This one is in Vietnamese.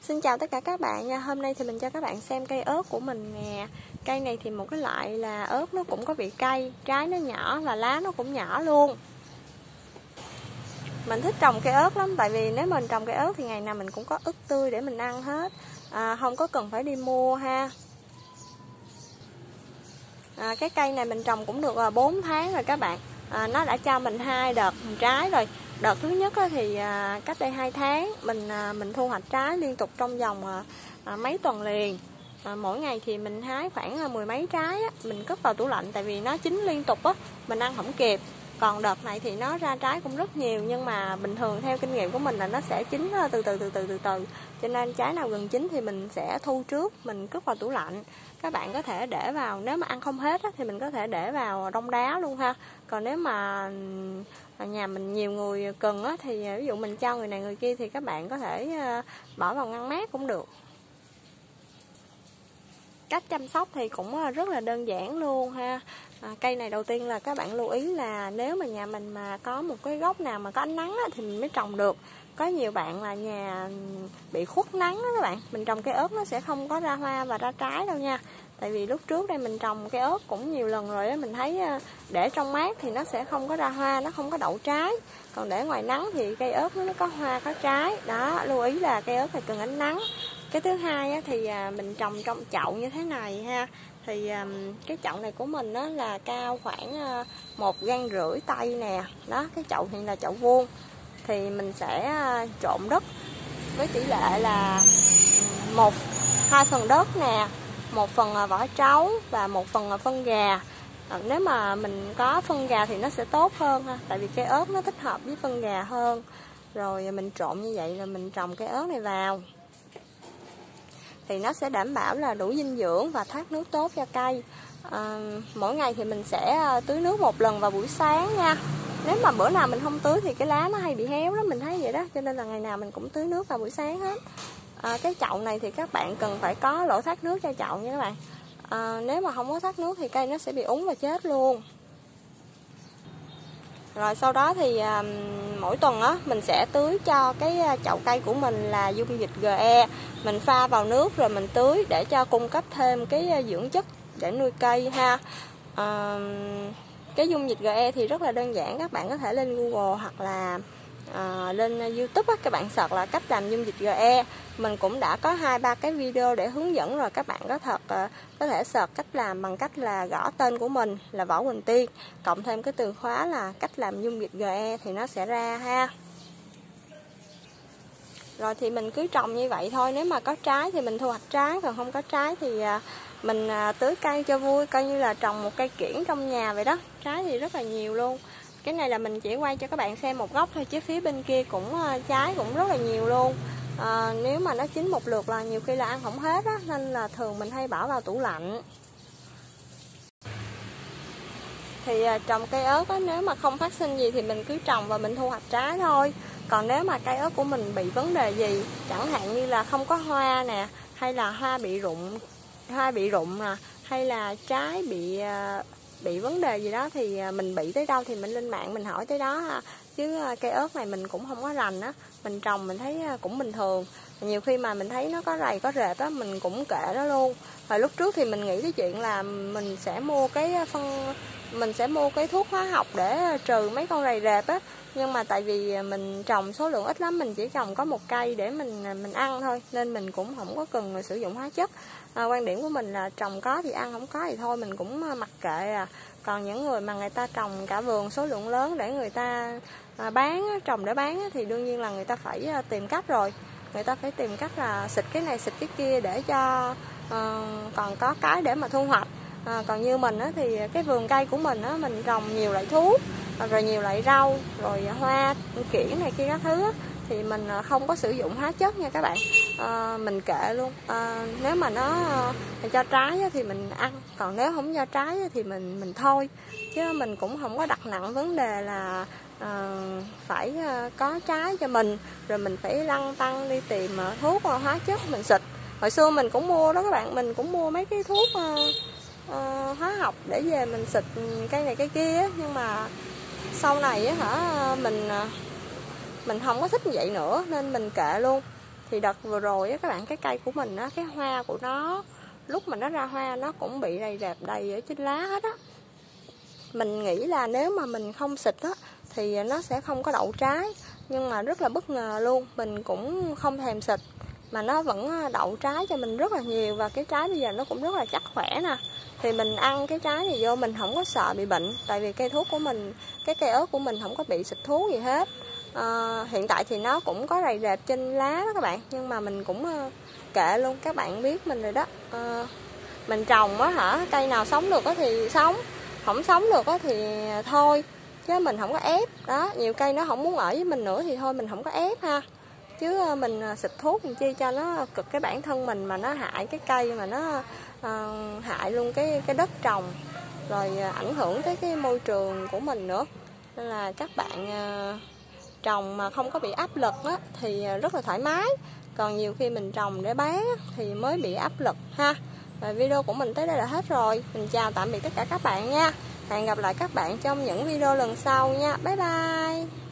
Xin chào tất cả các bạn nha. Hôm nay thì mình cho các bạn xem cây ớt của mình nè. Cây này thì một cái loại là ớt nó cũng có vị cay, trái nó nhỏ và lá nó cũng nhỏ luôn. Mình thích trồng cây ớt lắm, tại vì nếu mình trồng cây ớt thì ngày nào mình cũng có ớt tươi để mình ăn hết, không có cần phải đi mua ha. Cái cây này mình trồng cũng được 4 tháng rồi các bạn. Nó đã cho mình 2 đợt trái rồi. Đợt thứ nhất thì cách đây 2 tháng mình thu hoạch trái liên tục trong vòng mấy tuần liền. Mỗi ngày thì mình hái khoảng 10 mấy trái á, mình cất vào tủ lạnh tại vì nó chín liên tục á, mình ăn không kịp. Còn đợt này thì nó ra trái cũng rất nhiều, nhưng mà bình thường theo kinh nghiệm của mình là nó sẽ chín từ từ. Cho nên trái nào gần chín thì mình sẽ thu trước, mình cất vào tủ lạnh. Các bạn có thể để vào, nếu mà ăn không hết á, thì mình có thể để vào đông đá luôn ha. Còn nếu mà nhà mình nhiều người cần á, thì ví dụ mình cho người này người kia thì các bạn có thể bỏ vào ngăn mát cũng được. Cách chăm sóc thì cũng rất là đơn giản luôn ha. Cây này đầu tiên là các bạn lưu ý là nếu mà nhà mình mà có một cái góc nào mà có ánh nắng á, thì mình mới trồng được. Có nhiều bạn là nhà bị khuất nắng đó các bạn, mình trồng cây ớt nó sẽ không có ra hoa và ra trái đâu nha. Tại vì lúc trước đây mình trồng cây ớt cũng nhiều lần rồi á, mình thấy để trong mát thì nó sẽ không có ra hoa, nó không có đậu trái. Còn để ngoài nắng thì cây ớt nó có hoa có trái. Đó, lưu ý là cây ớt này cần ánh nắng. Cái thứ hai á, thì mình trồng trong chậu như thế này ha. Thì cái chậu này của mình á, là cao khoảng 1,5 gang tay nè. Đó, cái chậu thì là chậu vuông. Thì mình sẽ trộn đất với tỷ lệ là 2 phần đất nè, 1 phần vỏ trấu và 1 phần phân gà. Nếu mà mình có phân gà thì nó sẽ tốt hơn ha, tại vì cây ớt nó thích hợp với phân gà hơn. Rồi mình trộn như vậy là mình trồng cây ớt này vào. Thì nó sẽ đảm bảo là đủ dinh dưỡng và thoát nước tốt cho cây. Mỗi ngày thì mình sẽ tưới nước 1 lần vào buổi sáng nha. Nếu mà bữa nào mình không tưới thì cái lá nó hay bị héo đó, mình thấy vậy đó. Cho nên là ngày nào mình cũng tưới nước vào buổi sáng hết. Cái chậu này thì các bạn cần phải có lỗ thoát nước cho chậu nha các bạn. Nếu mà không có thoát nước thì cây nó sẽ bị úng và chết luôn. Rồi sau đó thì mỗi tuần á mình sẽ tưới cho cái chậu cây của mình là dung dịch GE. Mình pha vào nước rồi mình tưới để cho cung cấp thêm cái dưỡng chất để nuôi cây ha. Cái dung dịch GE thì rất là đơn giản, các bạn có thể lên Google hoặc là lên YouTube á, các bạn search là cách làm dung dịch GE. Mình cũng đã có 2-3 cái video để hướng dẫn rồi, các bạn có thể search cách làm bằng cách là gõ tên của mình là Võ Quỳnh Tiên, cộng thêm cái từ khóa là cách làm dung dịch GE thì nó sẽ ra ha. Rồi thì mình cứ trồng như vậy thôi, nếu mà có trái thì mình thu hoạch trái, còn không có trái thì mình tưới cây cho vui, coi như là trồng một cây kiểng trong nhà vậy đó. Trái thì rất là nhiều luôn. Cái này là mình chỉ quay cho các bạn xem một góc thôi, chứ phía bên kia cũng trái cũng rất là nhiều luôn. Nếu mà nó chín một lượt là nhiều khi là ăn không hết á, nên là thường mình hay bỏ vào tủ lạnh. Thì trồng cây ớt á, nếu mà không phát sinh gì thì mình cứ trồng và mình thu hoạch trái thôi. Còn nếu mà cây ớt của mình bị vấn đề gì, chẳng hạn như là không có hoa nè, hay là hoa bị rụng nè, hay là trái bị vấn đề gì đó, thì mình bị tới đâu thì mình lên mạng mình hỏi tới đó ha. Chứ cây ớt này mình cũng không có rành á, mình trồng mình thấy cũng bình thường. Nhiều khi mà mình thấy nó có rầy có rệp á, mình cũng kệ nó luôn. Và lúc trước thì mình nghĩ cái chuyện là mình sẽ mua cái thuốc hóa học để trừ mấy con rầy rệp á, nhưng mà tại vì mình trồng số lượng ít lắm, mình chỉ trồng có 1 cây để mình ăn thôi, nên mình cũng không có cần sử dụng hóa chất. Quan điểm của mình là trồng có thì ăn, không có thì thôi, mình cũng mặc kệ. Còn những người mà người ta trồng cả vườn số lượng lớn để người ta trồng để bán thì đương nhiên là người ta phải tìm cách rồi. Người ta phải tìm cách là xịt cái này xịt cái kia để cho còn có cái để mà thu hoạch. Còn như mình á, thì cái vườn cây của mình á, mình trồng nhiều loại thuốc, rồi nhiều loại rau, rồi hoa kiểng này kia các thứ á, thì mình không có sử dụng hóa chất nha các bạn. Mình kệ luôn. Nếu mà nó cho trái á, thì mình ăn, còn nếu không cho trái á, thì mình thôi. Chứ mình cũng không có đặt nặng vấn đề là phải có trái cho mình, rồi mình phải lăn tăn đi tìm thuốc hóa chất mình xịt. Hồi xưa mình cũng mua đó các bạn, mình cũng mua mấy cái thuốc hóa học để về mình xịt cây này cây kia á, nhưng mà sau này á mình không có thích như vậy nữa nên mình kệ luôn. Thì đợt vừa rồi á các bạn, cái cây của mình á, cái hoa của nó lúc mà nó ra hoa nó cũng bị rầy rạp đầy ở trên lá hết á. Mình nghĩ là nếu mà mình không xịt á thì nó sẽ không có đậu trái, nhưng mà rất là bất ngờ luôn, mình cũng không thèm xịt mà nó vẫn đậu trái cho mình rất là nhiều, và cái trái bây giờ nó cũng rất là chắc khỏe nè. Thì mình ăn cái trái này vô mình không có sợ bị bệnh, tại vì cây thuốc của mình, cái cây ớt của mình không có bị xịt thuốc gì hết. Hiện tại thì nó cũng có rầy rạp trên lá đó các bạn, nhưng mà mình cũng kệ luôn, các bạn biết mình rồi đó. Mình trồng á hả, cây nào sống được á thì sống, không sống được á thì thôi, chứ mình không có ép. Đó, nhiều cây nó không muốn ở với mình nữa thì thôi mình không có ép ha. Chứ mình xịt thuốc làm chi cho nó cực cái bản thân mình, mà nó hại cái cây, mà nó hại luôn cái đất trồng, rồi ảnh hưởng tới cái môi trường của mình nữa. Nên là các bạn trồng mà không có bị áp lực á, thì rất là thoải mái. Còn nhiều khi mình trồng để bán á, thì mới bị áp lực ha. Và video của mình tới đây là hết rồi. Mình chào tạm biệt tất cả các bạn nha. Hẹn gặp lại các bạn trong những video lần sau nha. Bye bye.